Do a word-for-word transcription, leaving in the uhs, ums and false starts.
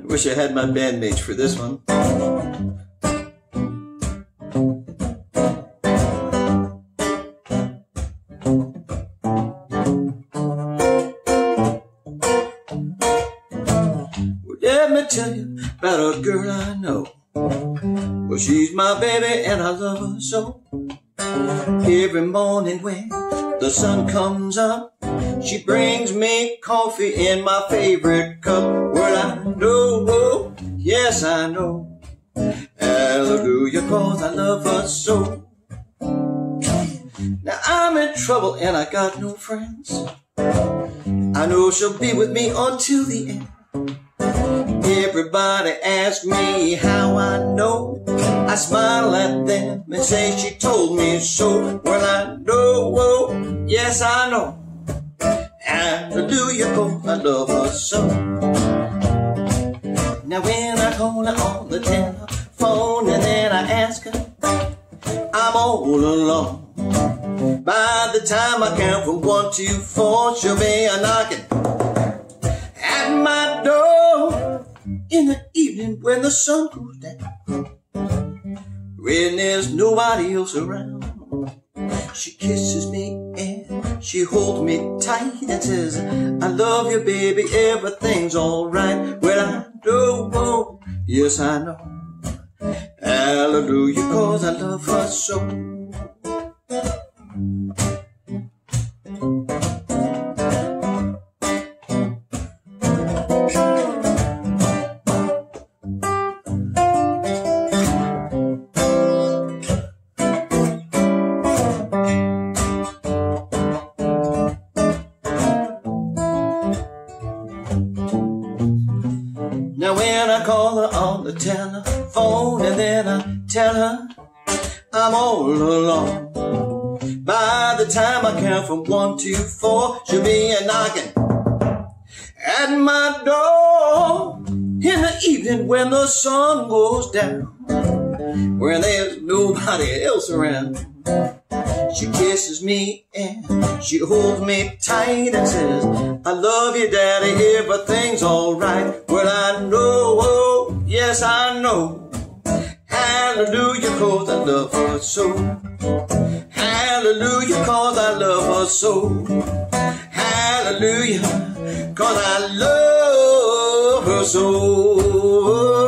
Wish I had my bandmates for this one. Well, let me tell you about a girl I know. Well, she's my baby and I love her so. Every morning when the sun comes up, she brings me coffee in my favorite cup. Well, I know, yes I know, hallelujah, 'cause I love her so. Now I'm in trouble and I got no friends. I know she'll be with me until the end. Everybody asks me how I know. I smile at them and say she told me so. Well, I know, yes I know, hallelujah, 'cause I love her so. Now when I call her on the telephone and then I ask her, I'm all alone. By the time I count from one to four, she'll be a knocking at my door. In the evening when the sun goes down, when there's nobody else around, she kisses me and she holds me tight and says, I love you baby, everything's alright. Well, I know, yes I know, hallelujah, 'cause I love her so. Now when I call her on the telephone and then I tell her I'm all alone, by the time I count from one to four, she'll be a knocking at my door. In the evening when the sun goes down, when there's nobody else around, she kisses me and she holds me tight and says, I love you daddy, everything's alright. Well, I know, yes I know, hallelujah, 'cause I love her so. Hallelujah, 'cause I love her so. Hallelujah, 'cause I love her so.